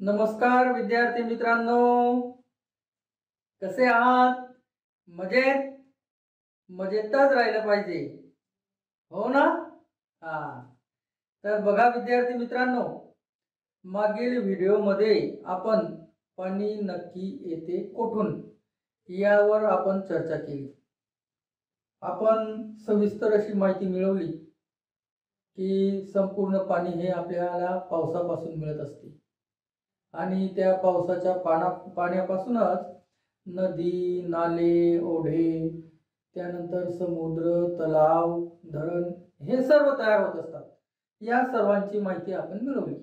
नमस्कार विद्यार्थी मित्रांनो, कसे आहात? मजेत मजेतच राहिलं पाहिजे, हो ना? हा, तर बघा विद्यार्थी मित्रांनो, मागील व्हिडिओमध्ये आपण पाणी नक्की येते कुठून यावर आपण चर्चा केली. आपण सविस्तर अशी माहिती मिळवली की संपूर्ण पाणी हे आपल्याला पावसापासून मिळत असते आणि त्या पावसाच्या पाण्यापासूनच नदी, नाले, ओढे, त्यानंतर समुद्र, तलाव, धरण हे सर्व तयार होत असतात. या सर्वांची माहिती आपण मिळवली.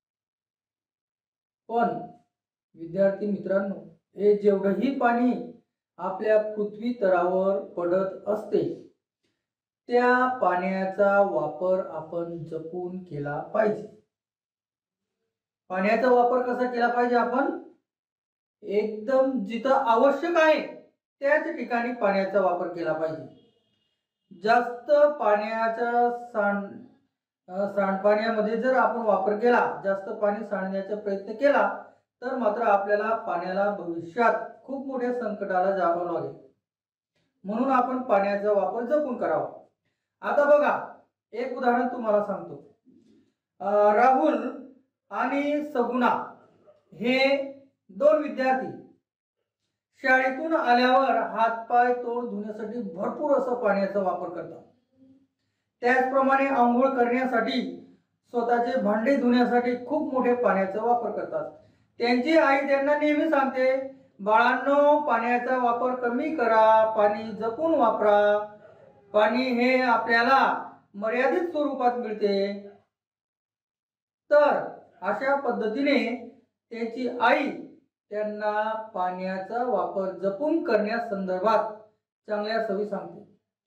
पण विद्यार्थी मित्रांनो, हे जेवढंही पाणी आपल्या पृथ्वी तलावर पडत असते त्या पाण्याचा वापर आपण जपून केला पाहिजे. पाण्याचा वापर कसा केला पाहिजे? आपण एकदम जिथं आवश्यक आहे त्याच ठिकाणी पाण्याचा वापर केला पाहिजे. जास्त पाण्याचा सांडपाण्यामध्ये जर आपण वापर केला, जास्त पाणी सांडण्याचा प्रयत्न केला तर मात्र आपल्याला पाण्याला भविष्यात खूप मोठ्या संकटाला जावं लागेल. म्हणून आपण पाण्याचा वापर जपून करावा. आता बघा, एक उदाहरण तुम्हाला सांगतो. राहुल आणि सगुणा हे दोन विद्यार्थी शाळेतून आल्यावर हातपाय तोंड धुण्यासाठी भरपूर असं पाण्याचा वापर करतात. त्याचप्रमाणे आंघोळ करण्यासाठी, स्वतःचे भांडे धुण्यासाठी खूप मोठे पाण्याचा वापर करतात. त्यांची आई त्यांना नेहमी सांगते, बाळांनो, पाण्याचा वापर कमी करा, पाणी जपून वापरा. पाणी हे आपल्याला मर्यादित स्वरूपात मिळते. तर अशा पद्धतीने त्याची आई त्यांना पाण्याचा वापर जपून करण्यासंदर्भात चांगल्या सवयी सांगते.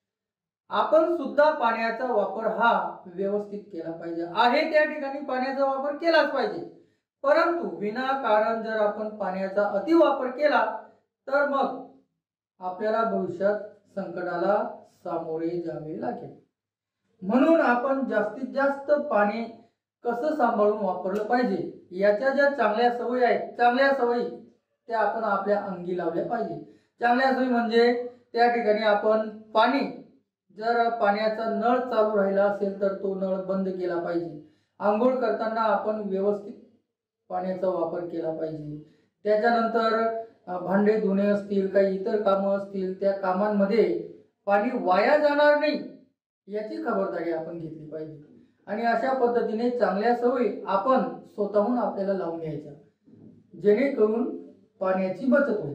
आपण सुद्धा पाण्याचा वापर हा व्यवस्थित केला पाहिजे. आहे त्या ठिकाणी पाण्याचा वापर केलाच पाहिजे. परंतु विनाकारण जर आपण पाण्याचा अतिवापर केला तर मग आपल्याला भविष्यात संकटाला सामोरे जावे लागेल. म्हणून आपण जास्तीत जास्त पाणी कसं सांभाळून वापरलं पाहिजे याच्या ज्या चांगल्या सवयी आहेत, चांगल्या सवयी त्या आपण आपल्या अंगी लावल्या पाहिजे. चांगल्या सवयी म्हणजे त्या ठिकाणी आपण पाणी, जर पाण्याचा नळ चालू राहिला असेल तर तो नळ बंद केला पाहिजे. आंघोळ करताना आपण व्यवस्थित पाण्याचा वापर केला पाहिजे. त्याच्यानंतर भांडे धुणे असतील, काही इतर कामं असतील, त्या कामांमध्ये पाणी वाया जाणार नाही याची खबरदारी आपण घेतली पाहिजे. आणि अशा पद्धतीने चांगल्या सवयी आपण स्वतःहून आपल्याला लावून घ्यायच्या, जेणेकरून पाण्याची बचत होईल.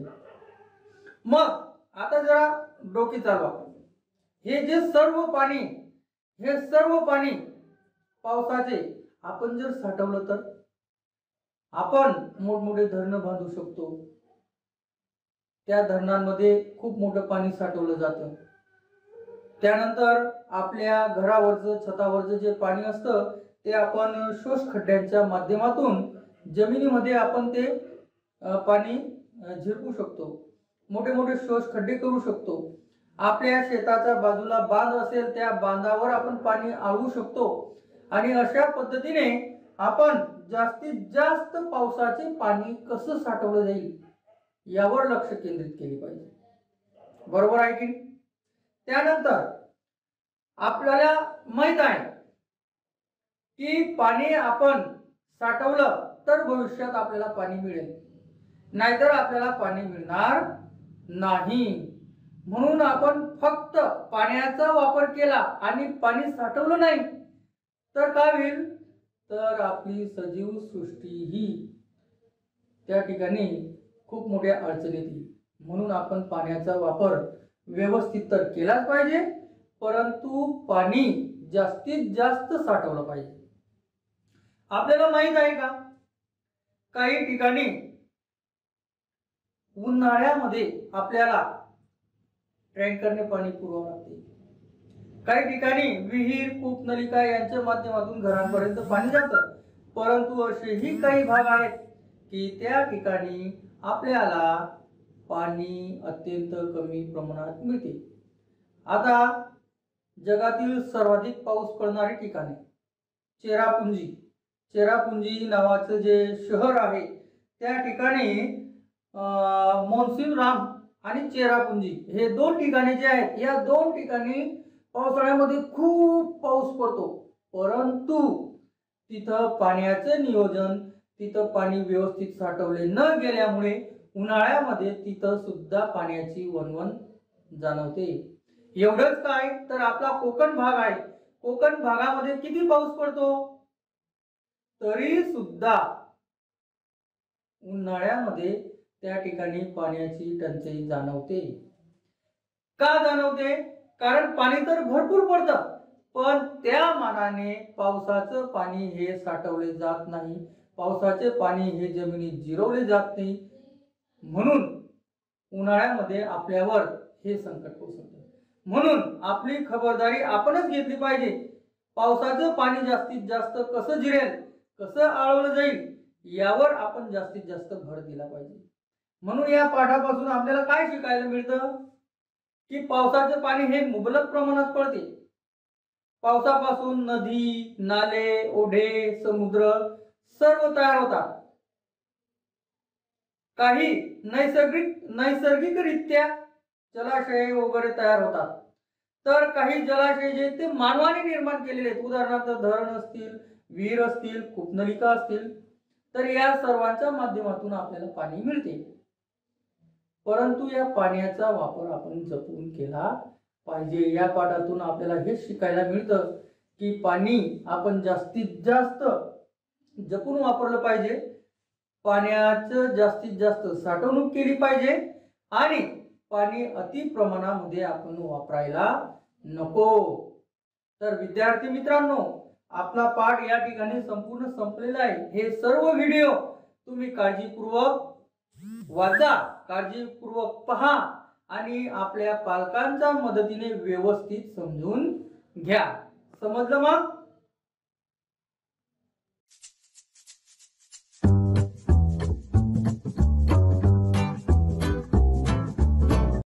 मग आता जरा डोके चालवा. हे जे सर्व पाणी, हे सर्व पाणी पावसाचे आपण जर साठवलं तर आपण मोठमोठे धरणं बांधू शकतो. त्या धरणांमध्ये खूप मोठं पाणी साठवलं जातं. त्यानंतर आपल्या घरावरचं, छतावरचं जे पाणी असतं ते आपण शोष खड्ड्यांच्या माध्यमातून जमिनीमध्ये आपण ते पाणी झिरपू शकतो. मोठे मोठे शोष खड्डे करू शकतो. आपल्या शेताच्या बाजूला बांध असेल त्या बांधावर आपण पाणी आळवू शकतो. आणि अशा पद्धतीने आपण जास्तीत जास्त पावसाचे पाणी कसं साठवलं जाईल यावर लक्ष केंद्रित केले पाहिजे. बरोबर आहे की? त्यानंतर आपल्याला माहित आहे की पाणी आपण साठवलं तर भविष्यात आपल्याला पाणी मिळेल, नाहीतर आपल्याला पाणी मिळणार नाही. म्हणून आपण फक्त पाण्याचा वापर केला आणि पाणी साठवलं नाही तर काय होईल? तर आपली सजीव सृष्टी ही त्या ठिकाणी खूप मोठ्या अडचणीत येईल. म्हणून आपण पाण्याचा वापर व्यवस्थित तर केलाच पाहिजे, परंतु पाणी जास्तीत जास्त साठवलं पाहिजे. आपल्याला माहित आहे का, काही ठिकाणी उन्हाळ्यामध्ये आपल्याला टँकरने पाणी पुरवावं लागते. काही ठिकाणी विहीर, कूपनलिका यांच्या माध्यमातून घरांपर्यंत पाणी जातं. परंतु असेही काही भाग आहेत की त्या ठिकाणी आपल्याला पाणी अत्यंत कमी प्रमाणात मिळते. आता जगातील सर्वाधिक पाऊस पडणारी ठिकाणे चेरापुंजी चेरापुंजी नावाचं जे शहर आहे त्या ठिकाणी मोन्सिनराम आणि चेरापुंजी हे दोन ठिकाणे जे आहेत, या दोन ठिकाणी पावसाळ्यामध्ये खूप पाऊस पडतो, परंतु तिथं पाण्याचं नियोजन, तिथं पाणी व्यवस्थित साठवले न गेल्यामुळे उन्हाळ्यामध्ये तिथं सुद्धा पाण्याची वणवण जाणवते। एवढंच काय तर आपला कोकण भाग आहे, कोकण भागामध्ये किती पाऊस पडतो तरी सुद्धा उन्हाळ्यामध्ये त्या ठिकाणी पाण्याची टंचाई जाणवते। का जाणवते? कारण पाणी तर भरपूर पडतं, पण त्या मानाने पावसाचं पाणी हे साठवले जात नाही, पावसाचे पाणी हे जमिनीत जिरवले जात नाही, म्हणून उन्हाळ्यामध्ये आपल्यावर हे संकट कोसळतं। म्हणून आपली खबरदारी आपणच घेतली पाहिजे। पावसाचं पाणी जास्तीत जास्त कसं जिरेल, कसं आळवलं जाईल यावर आपण जास्तीत जास्त भर दिला पाहिजे। म्हणून या पाठापासून आपल्याला काय शिकायला मिळतं की पावसाचे पाणी हे मुबलक प्रमाणात पडते। पावसापासून नदी, नाले, ओढे, समुद्र सर्व तयार होतात। काही नैसर्गिकरित्या जलाशय वगैरे तयार होतात, तर काही जलाशय जे ते मानवाने निर्माण केलेले आहेत, उदाहरणार्थ धरण असतील, विहीर असतील, कूपनलिका असतील, तर या सर्वांच्या माध्यमातून आपल्याला पाणी मिळते। परंतु या पाण्याचा वापर आपण जपून केला पाहिजे। या पाठातून आपल्याला हे शिकायला मिळतं की पाणी आपण जास्तीत जास्त जपून वापरलं पाहिजे, पाण्याचं जास्तीत जास्त साठवणूक केली पाहिजे आणि पाणी अति प्रमाणामध्ये आपण वापरायला नको। तर विद्यार्थी मित्रांनो, आपला पाठ या ठिकाणी संपूर्ण संपलेला आहे। हे सर्व व्हिडिओ तुम्ही काळजीपूर्वक वाचा, काळजीपूर्वक पहा आणि आपल्या पालकांच्या मदतीने व्यवस्थित समजून घ्या। समजलं मग?